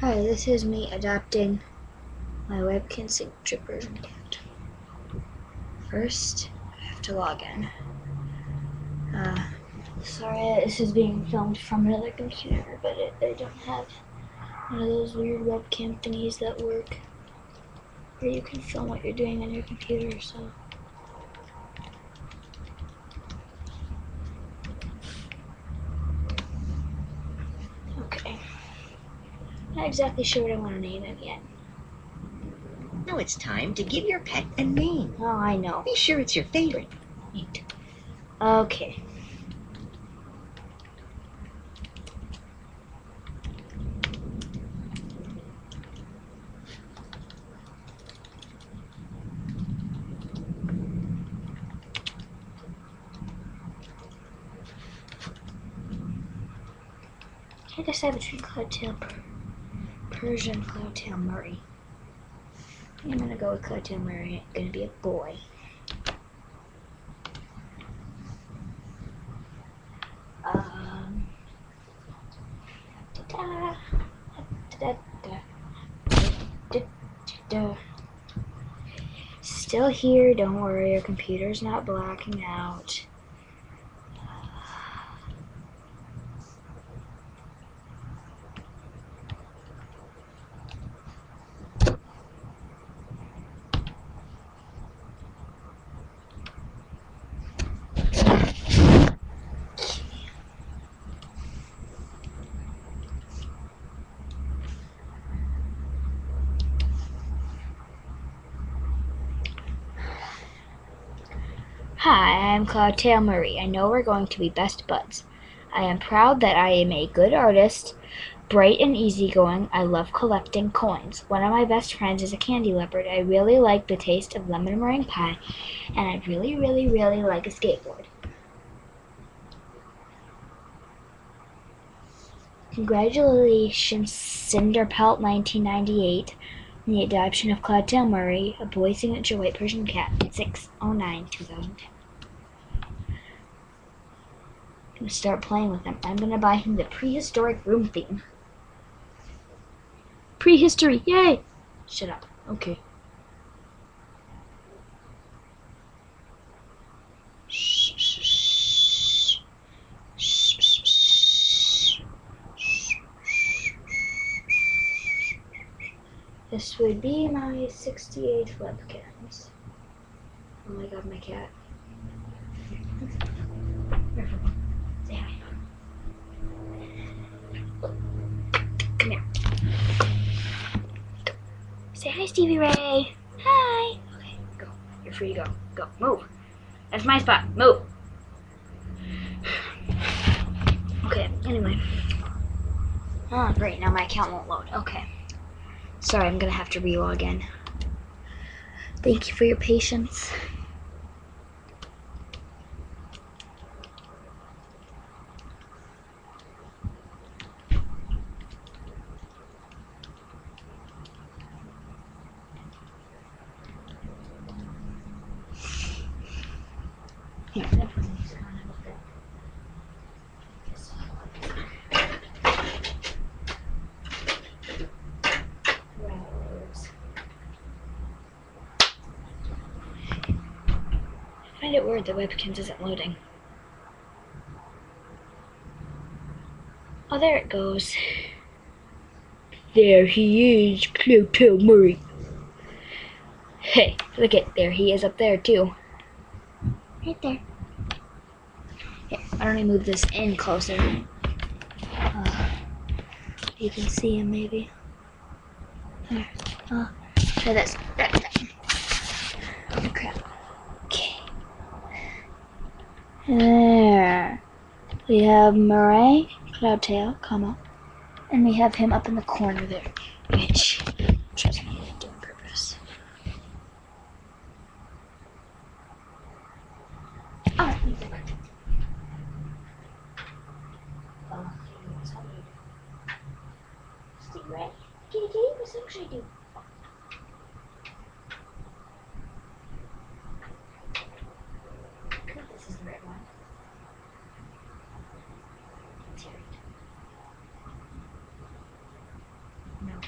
Hi, this is me adapting my webcam signature Persian cat. First, I have to log in. Sorry, this is being filmed from another computer, but I don't have one of those weird webcam thingies that work where you can film what you're doing on your computer, so. Okay. Not exactly sure what I want to name him yet. Now it's time to give your pet a name. Oh, I know. Be sure it's your favorite. Neat. Okay. I decide between Cloudtail Persian, Cloudtail Murray. I'm gonna go with Cloudtail Murray. It's gonna be a boy. Still here, don't worry, your computer's not blacking out. Hi, I'm Cloudtail Murray. I know we're going to be best buds. I am proud that I am a good artist, bright and easygoing. I love collecting coins. One of my best friends is a candy leopard. I really like the taste of lemon meringue pie, and I really, really, really like a skateboard. Congratulations, Cinderpelt 1998, on the adoption of Cloudtail Murray, a boy signature white Persian cat, 6/09/2010. I'm gonna start playing with him. I'm gonna buy him the prehistoric room theme. Prehistory, yay! Shut up. Okay. This would be my 68 webcams. Oh my god, my cat. Say hi. Come here. Go. Say hi, Stevie Ray. Hi. Okay, go. You're free to go. Go. Move. That's my spot. Move. Okay, anyway. Oh, great. Now my account won't load. Okay. Sorry, I'm gonna have to relog in. Thank you for your patience. Here, that one is kind of good. I find it weird the webcams isn't loading. Oh, there it goes. There he is, Cloudtail Murray. Hey, look it, there he is up there too. Right there. Here, why don't I move this in closer? You can see him maybe. There. Try this. Oh crap. Okay. There. We have Murray, Cloudtail, and we have him up in the corner there, which trust me, I didn't do on purpose. Oh, Steve Ray, kitty, what's up, should I do? This is the right one. No.